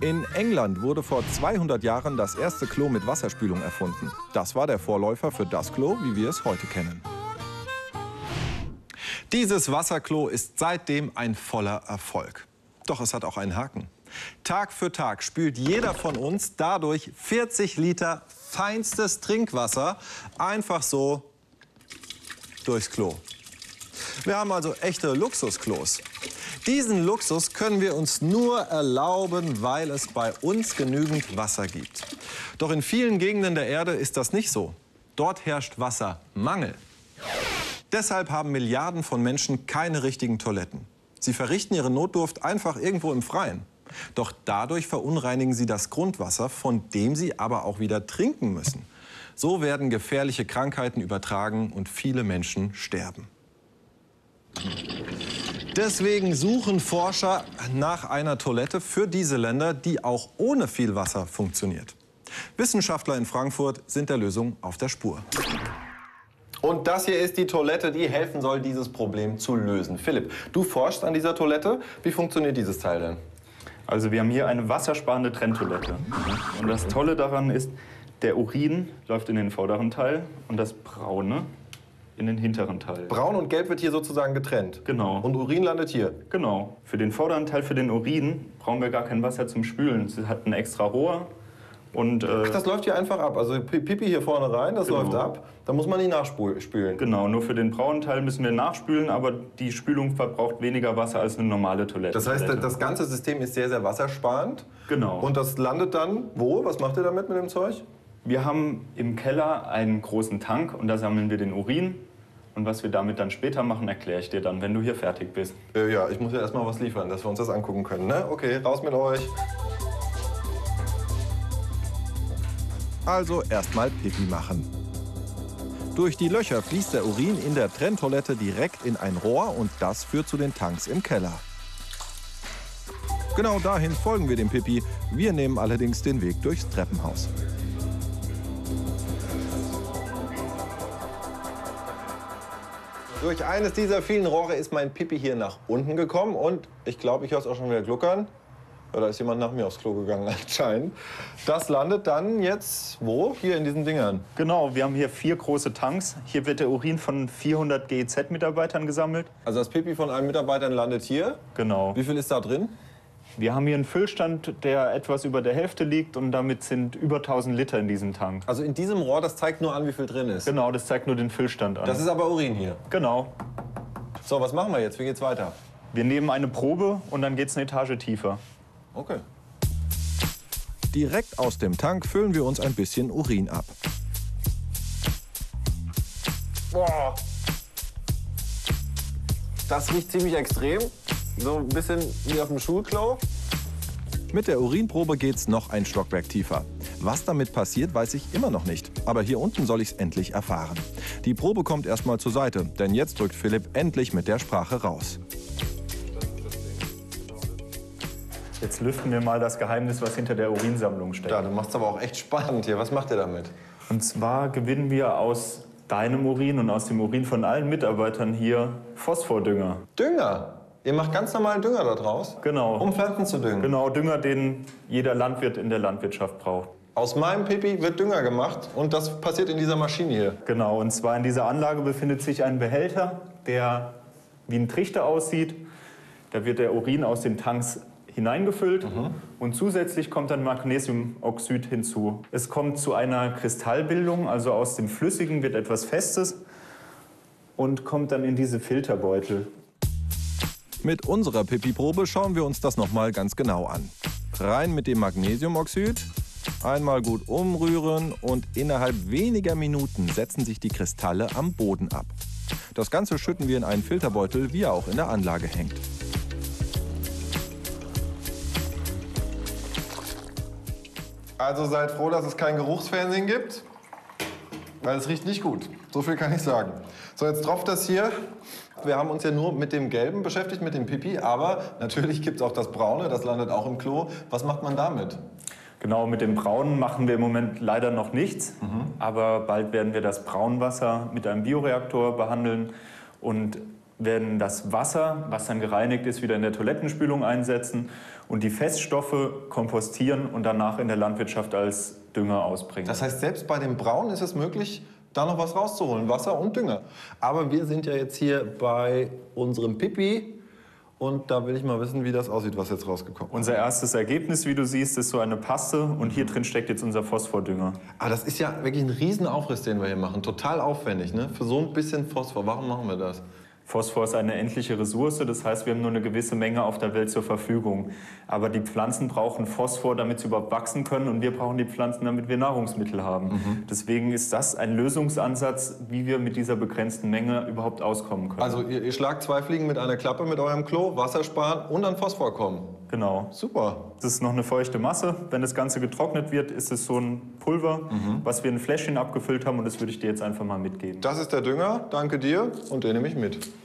In England wurde vor 200 Jahren das erste Klo mit Wasserspülung erfunden. Das war der Vorläufer für das Klo, wie wir es heute kennen. Dieses Wasserklo ist seitdem ein voller Erfolg. Doch es hat auch einen Haken. Tag für Tag spült jeder von uns dadurch 40 Liter feinstes Trinkwasser einfach so durchs Klo. Wir haben also echte Luxusklos. Diesen Luxus können wir uns nur erlauben, weil es bei uns genügend Wasser gibt. Doch in vielen Gegenden der Erde ist das nicht so. Dort herrscht Wassermangel. Deshalb haben Milliarden von Menschen keine richtigen Toiletten. Sie verrichten ihre Notdurft einfach irgendwo im Freien. Doch dadurch verunreinigen sie das Grundwasser, von dem sie aber auch wieder trinken müssen. So werden gefährliche Krankheiten übertragen und viele Menschen sterben. Deswegen suchen Forscher nach einer Toilette für diese Länder, die auch ohne viel Wasser funktioniert. Wissenschaftler in Frankfurt sind der Lösung auf der Spur. Und das hier ist die Toilette, die helfen soll, dieses Problem zu lösen. Philipp, du forschst an dieser Toilette. Wie funktioniert dieses Teil denn? Also wir haben hier eine wassersparende Trenntoilette. Und das Tolle daran ist, der Urin läuft in den vorderen Teil und das Braune in den hinteren Teil. Braun und Gelb wird hier sozusagen getrennt. Genau. Und Urin landet hier. Genau. Für den vorderen Teil, für den Urin, brauchen wir gar kein Wasser zum Spülen. Es hat ein extra Rohr. Und, Ach, das läuft hier einfach ab. Also Pipi hier vorne rein, das läuft ab. Da muss man nicht nachspülen. Genau, nur für den braunen Teil müssen wir nachspülen, aber die Spülung verbraucht weniger Wasser als eine normale Toilette. Das heißt, das ganze System ist sehr, sehr wassersparend. Genau. Und das landet dann wo? Was macht ihr damit mit dem Zeug? Wir haben im Keller einen großen Tank und da sammeln wir den Urin. Und was wir damit dann später machen, erkläre ich dir dann, wenn du hier fertig bist. Ja, ich muss ja erstmal was liefern, dass wir uns das angucken können, ne? Okay, raus mit euch. Also erstmal Pipi machen. Durch die Löcher fließt der Urin in der Trenntoilette direkt in ein Rohr und das führt zu den Tanks im Keller. Genau dahin folgen wir dem Pipi. Wir nehmen allerdings den Weg durchs Treppenhaus. Durch eines dieser vielen Rohre ist mein Pipi hier nach unten gekommen und ich glaube, ich höre es auch schon wieder gluckern. Da ist jemand nach mir aufs Klo gegangen anscheinend. Das landet dann jetzt wo? Hier in diesen Dingern? Genau, wir haben hier 4 große Tanks. Hier wird der Urin von 400 GEZ-Mitarbeitern gesammelt. Also das Pipi von allen Mitarbeitern landet hier? Genau. Wie viel ist da drin? Wir haben hier einen Füllstand, der etwas über der Hälfte liegt und damit sind über 1000 Liter in diesem Tank. Also in diesem Rohr, das zeigt nur an, wie viel drin ist? Genau, das zeigt nur den Füllstand an. Das ist aber Urin hier? Genau. So, was machen wir jetzt? Wie geht's weiter? Wir nehmen eine Probe und dann geht's eine Etage tiefer. Okay. Direkt aus dem Tank füllen wir uns ein bisschen Urin ab. Boah. Das riecht ziemlich extrem. So ein bisschen wie auf dem Schulklo. Mit der Urinprobe geht's noch ein Stockwerk tiefer. Was damit passiert, weiß ich immer noch nicht. Aber hier unten soll ich's endlich erfahren. Die Probe kommt erstmal zur Seite, denn jetzt drückt Philipp endlich mit der Sprache raus. Jetzt lüften wir mal das Geheimnis, was hinter der Urinsammlung steckt. Ja, du machst aber auch echt spannend hier. Was macht ihr damit? Und zwar gewinnen wir aus deinem Urin und aus dem Urin von allen Mitarbeitern hier Phosphordünger. Dünger? Ihr macht ganz normalen Dünger da draus? Genau. Um Pflanzen zu düngen? Genau, Dünger, den jeder Landwirt in der Landwirtschaft braucht. Aus meinem Pipi wird Dünger gemacht und das passiert in dieser Maschine hier? Genau, und zwar in dieser Anlage befindet sich ein Behälter, der wie ein Trichter aussieht. Da wird der Urin aus den Tanks hineingefüllt und zusätzlich kommt dann Magnesiumoxid hinzu. Es kommt zu einer Kristallbildung, also aus dem Flüssigen wird etwas Festes und kommt dann in diese Filterbeutel. Mit unserer Pipi-Probe schauen wir uns das noch mal ganz genau an. Rein mit dem Magnesiumoxid, einmal gut umrühren und innerhalb weniger Minuten setzen sich die Kristalle am Boden ab. Das Ganze schütten wir in einen Filterbeutel, wie er auch in der Anlage hängt. Also seid froh, dass es kein Geruchsfernsehen gibt, weil es riecht nicht gut. So viel kann ich sagen. So, jetzt tropft das hier. Wir haben uns ja nur mit dem Gelben beschäftigt, mit dem Pipi, aber natürlich gibt es auch das Braune, das landet auch im Klo. Was macht man damit? Genau, mit dem Braunen machen wir im Moment leider noch nichts, aber bald werden wir das Braunwasser mit einem Bioreaktor behandeln und werden das Wasser, was dann gereinigt ist, wieder in der Toilettenspülung einsetzen und die Feststoffe kompostieren und danach in der Landwirtschaft als Dünger ausbringen. Das heißt, selbst bei dem Braun ist es möglich, da noch was rauszuholen, Wasser und Dünger. Aber wir sind ja jetzt hier bei unserem Pipi und da will ich mal wissen, wie das aussieht, was jetzt rausgekommen ist. Unser erstes Ergebnis, wie du siehst, ist so eine Paste und hier drin steckt jetzt unser Phosphordünger. Aber das ist ja wirklich ein Riesenaufriss, den wir hier machen. Total aufwendig, ne? Für so ein bisschen Phosphor. Warum machen wir das? Phosphor ist eine endliche Ressource, das heißt, wir haben nur eine gewisse Menge auf der Welt zur Verfügung. Aber die Pflanzen brauchen Phosphor, damit sie überhaupt wachsen können und wir brauchen die Pflanzen, damit wir Nahrungsmittel haben. Deswegen ist das ein Lösungsansatz, wie wir mit dieser begrenzten Menge überhaupt auskommen können. Also ihr schlagt 2 Fliegen mit einer Klappe mit eurem Klo, Wasser sparen und an Phosphor kommen. Genau. Super. Das ist noch eine feuchte Masse. Wenn das Ganze getrocknet wird, ist es so ein Pulver, was wir in ein Fläschchen abgefüllt haben und das würde ich dir jetzt einfach mal mitgeben. Das ist der Dünger, danke dir und den nehme ich mit.